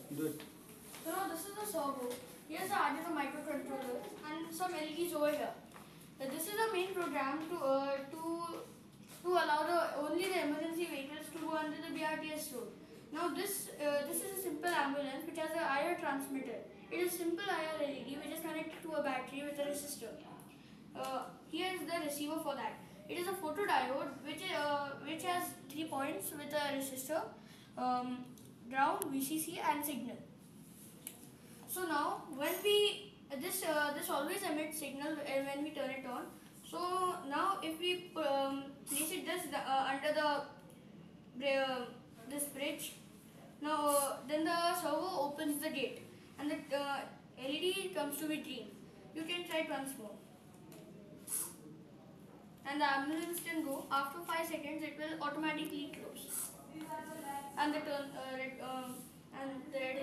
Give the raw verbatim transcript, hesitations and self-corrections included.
Good. So now this is the servo. Here's the Arduino microcontroller and some L E Ds over here. So this is the main program to uh, to to allow the only the emergency vehicles to go under the B R T S road. Now this uh, this is a simple ambulance which has an I R transmitter. It is a simple I R L E D which is connected to a battery with a resistor. Uh, here is the receiver for that. It is a photodiode which uh, which has three points with a resistor, um, ground, V C C, and signal. So now when we this uh, this always emits signal when we turn it on. So now if we um, place it this uh, under the uh, this bridge, now uh, then the servo opens the gate and the uh, L E D comes to be green. You can try it once more. And the ambulance can go. After five seconds, it will automatically close. And the turn uh, red, um, and the red